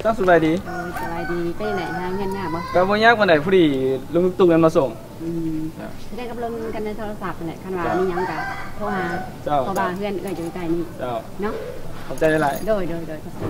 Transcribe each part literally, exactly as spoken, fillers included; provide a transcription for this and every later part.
ตั้งสบายดีสบายดีไปไหนทางเงินยากบ่ก็บ่ยากวันไหนผู้ดีลุงตุ้งกันมาส่งอืมได้กับลงกันในโทรศัพท์นั่นแหละคันว่ามีหยังก็โทรหาเพราะว่าเพื่อนเอ้ยอยู่ใกล้นี่เนาะขอบใจหลายโดยโดยโดยขอบใจ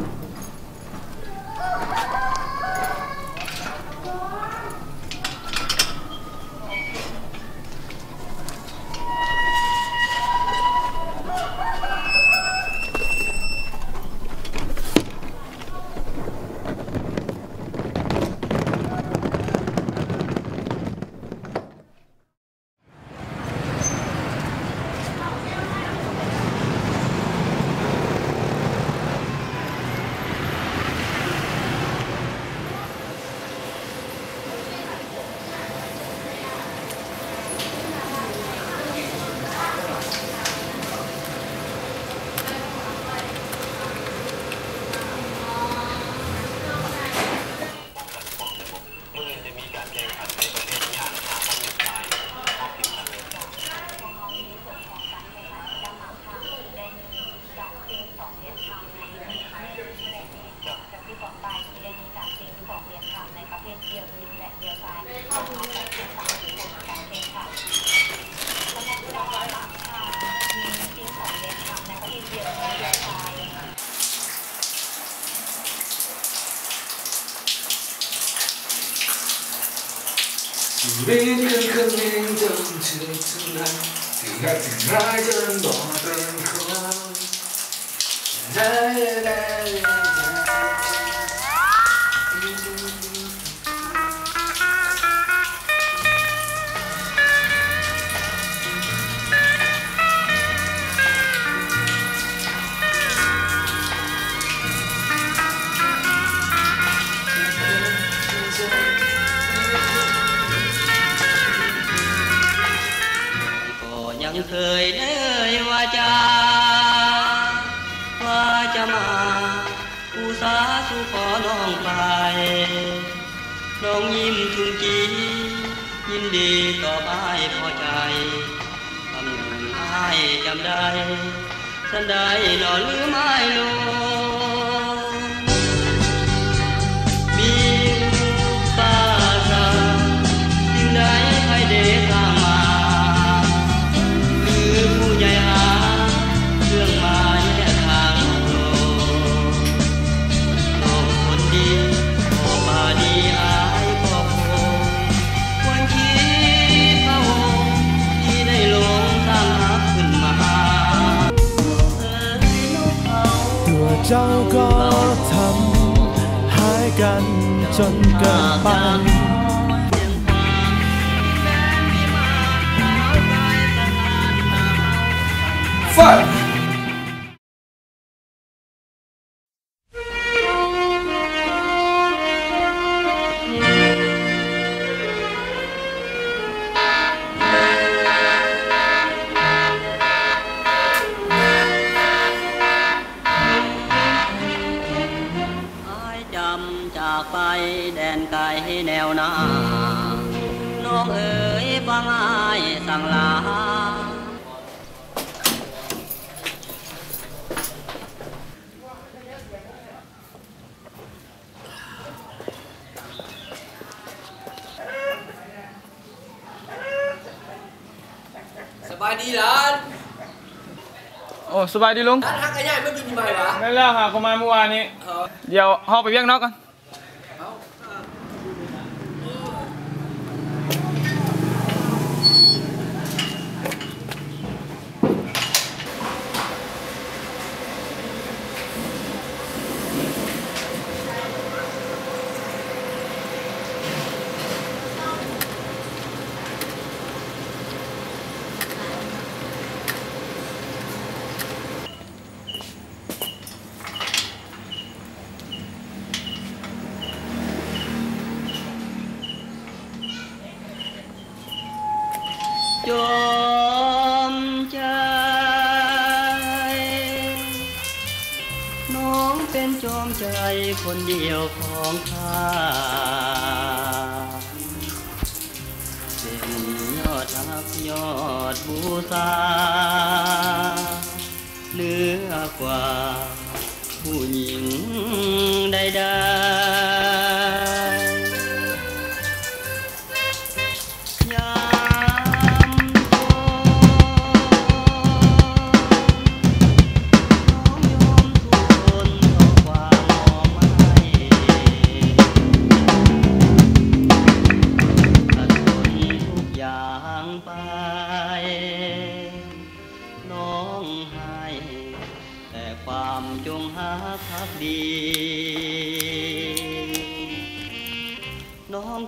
ชีวิตยังคงเองจนเธอเท่านั้นถึงรักถึงร้ายจนบอกเป็นความได้ได้ยังเคยได้ว่าจะว่าจะมาอุตสาห์สู่ขอน้องไปน้องยิ้มทุนกียินดีต่อไปพอใจคำหนึ่งให้จำได้สันได้หล่อหรือไม่ลงมีป้าสาสิ่งใดให้เดสร้างมาใหญ่หาเรื่องมาแยกทางโลกโลกคนดีพอมาดีอายพอคงควรคิดพระองค์ที่ได้ลงสร้างรักขึ้นมาเอ่ยนกเขาตัวเจ้าก็ทำหายกันจนเกินไปสบายดีหลานโอ้จากไปแดนไกลแนวนาน้องเอ๋ยฟังอ้ายสั่งลาสบายดีหลานโอ้สบายดีลุงร้านฮักไอ้ใหญ่เมื่อกี้มีไหมวะไม่แล้วค่ะเขามาเมื่อวานนี้เดี๋ยวห่อไปเวียงนอกกันจอมใจน้องเป็นจอมใจคนเดียวของข้าเป็นยอดรักยอดบูชาเหนือกว่าผู้หญิงใดๆ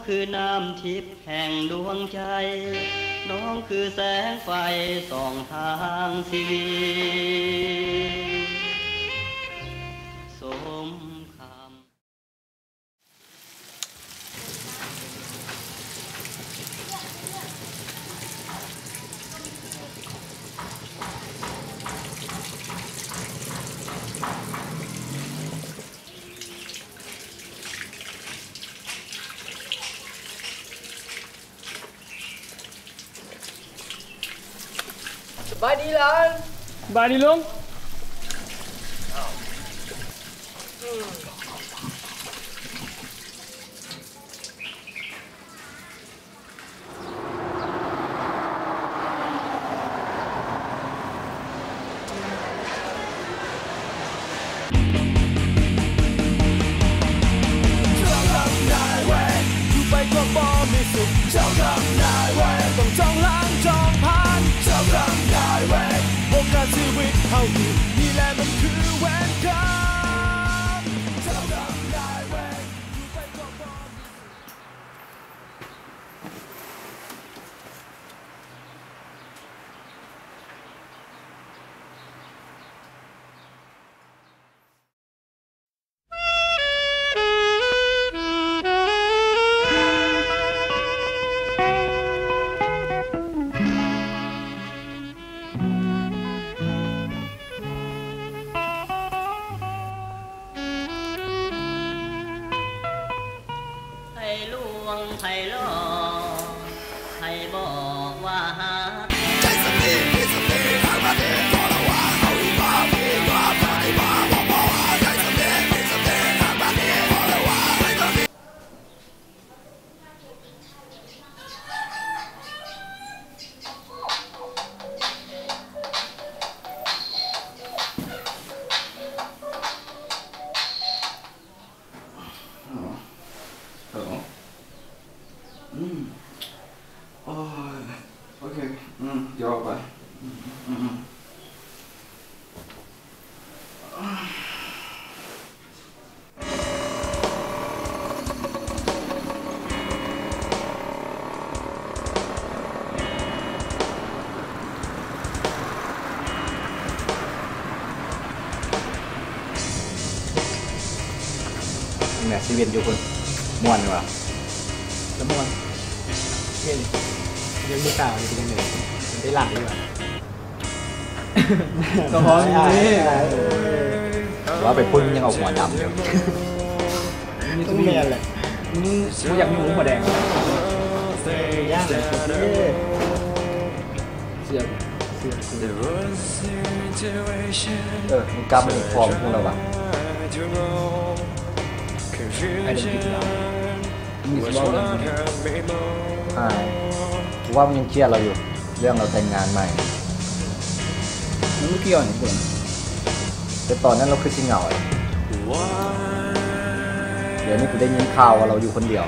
คือน้ำทิพย์แห่งดวงใจน้องคือแสงไฟส่องทางชีวิตสมคำสบายดีหลานสบายดีลุงนี่แหละมันคือแหวนกรรมเจ้ากรรมนายเวรอยู่ไปก็พอไผ่ล้อไผ่บอกว่าหาใจสเปรย์สเปรย์ทางประเทศก็ละว่าเอาอีกว่าพี่ว่าไผ่ว่าบอกว่าใจสเปรย์สเปรย์ทางประเทศก็ละว่าใจสเปรย์อืมโอ้ยโอเคอืมเดี๋ยวออกไปอืมอืมเนี่ยชีวิตอยู่คนม่วนว่ะแล้วม่วนเฮ้ยยังมือเปล่าอยู่เป็นยังไงมันได้หลังดีกว่าก็พอมีว่าไปพุ่นยังเอาหัวดำอยู่นี่ต้องเรียนแหละกูอยากมีหัวแดงย่างเลยเสียบเสียบเออมึงกลับมาอีกฟอร์มพวกเราบ้างไอ้เด็กที่เรามีสมองใช่กูว่ามันยังเครียดเราอยู่เรื่องเราแต่งงานใหม่มันไม่เกี่ยวนี่คุณแต่ตอนนั้นเราคือชิงเหงาเดี๋ยวนี้กูได้ยินข่าวว่าเราอยู่คนเดียว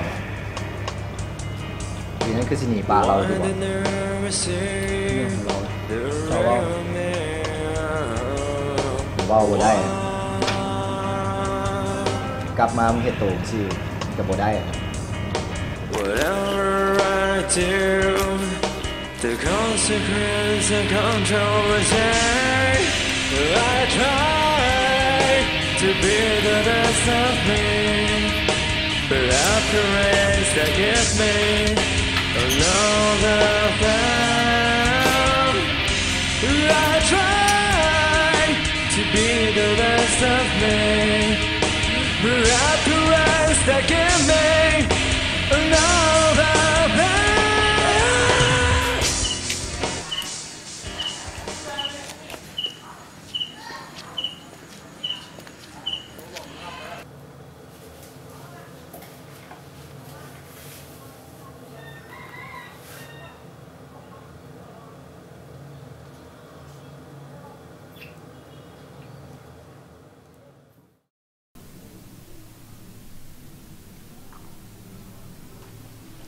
ทีนั้นคือสิหนีปลาเราดีกว่าเรื่องของเราเราว่าผมว่าโบได้กลับมามึงเห็นโตงสิกับโบได้ Whatever I do, the consequence and control is there. I try to be the best of me, but after race that gives me another found. I try to be the best of me, but after race that gives me another found. อ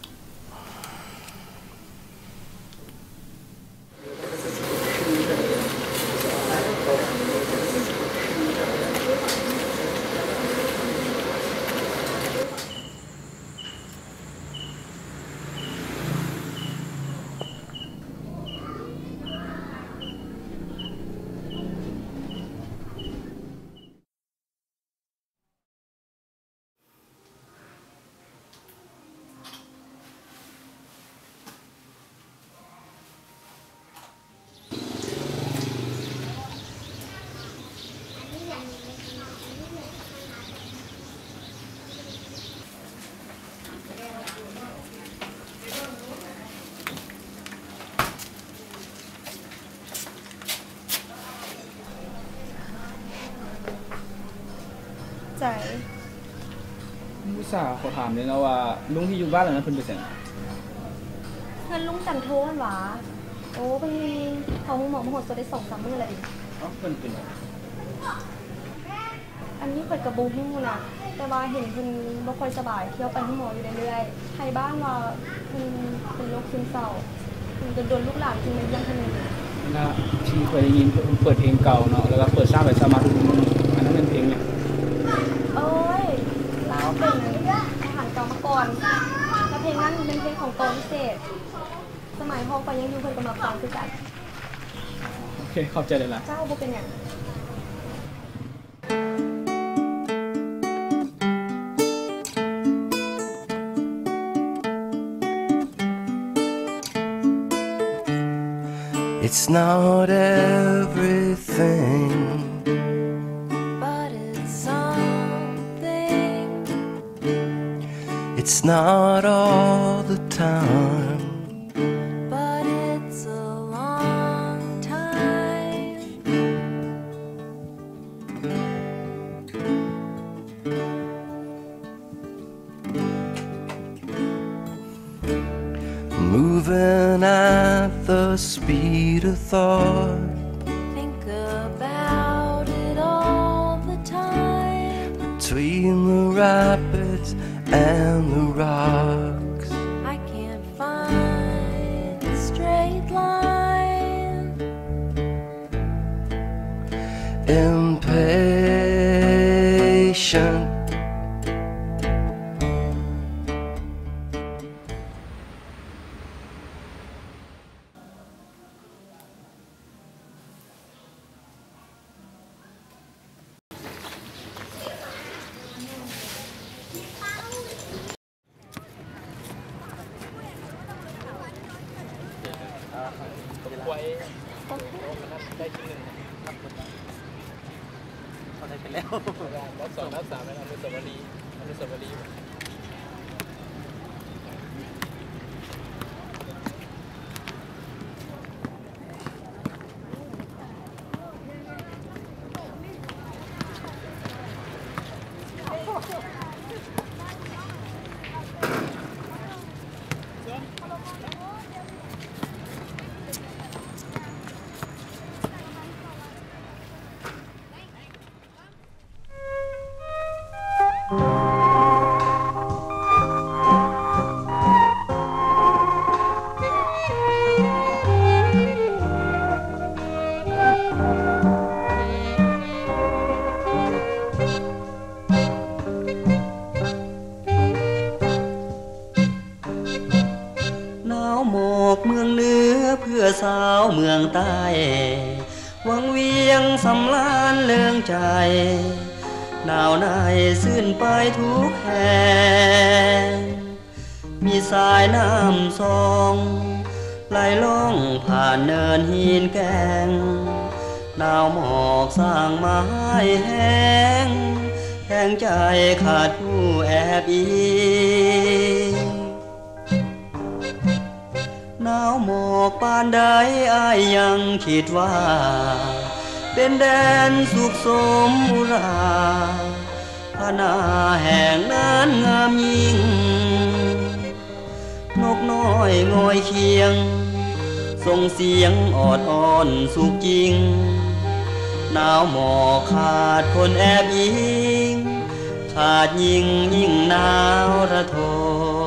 ผู้สาวขอถามเลยนะว่าลุงที่อยู่บ้านหลังนั้นเพิ่นไปไสเพิ่นลุงจันโทนหว่าโอ้เพิ่นเขาหมอมาหดสได้สองสามมื้อแล้วดิอ๋อเพิ่นเป็นอันนี้เปิดกระบุฮู้น่ะแต่ว่าเห็นเพิ่นบ่ค่อยสบายเที่ยวไปหาหมออยู่เรื่อยๆไทยบ้านว่าเพิ่นเป็นโรคซึมเศร้าเพิ่นโดนลูกหลานจึงมาเยี่ยมเพิ่นนะที่เคยได้ยินเพิ่นเปิดเพลงเก่าเนาะแล้วก็เปิดสร้างไปสร้างมาทุกอันนั้นเป็นเพลงเนี่ยโอ้ยลาวเป็นอาหารเก่ามาก่อนแล้วเพลงนั้นเป็นเพลงของโตพิเศษสมัยพ่อก็ยังอยู่เพิ่นกำลังฟังคือกันโอเคขอบใจเลยล่ะเจ้าบ่เป็นหยัง It's not everything, but it's something. It's not all the time, but it's a long time. Moving at the speed of thought. Think about it all the time. Between the rapids and the rocks, I can't find a straight line. Impatient. ได้ชิ้นหนึ่งครับเขาได้ไปแล้วรอบสองรอบสามแล้วอนุสาวรีย์อนุสาวรีย์สาวเมืองใต้วังเวียงสำราญเลื่องใจหนาวในซื่นไปทุกแห่งมีสายน้ำทรงไหลล่องผ่านเนินหินแกงหนาวหมอกสร้างไม้แห้งแห้งใจขาดผู้แอบอิงหนาวหมอกปานใดอ้ายยังคิดว่าเป็นแดนสุขสมอุราพนาแห่งนั้นงามยิ่งนกน้อยงอยเคียงส่งเสียงออดอ้อนสุขจริงหนาวหมอกขาดคนแอบยิงขาดยิ่งยิ่งหนาวระทม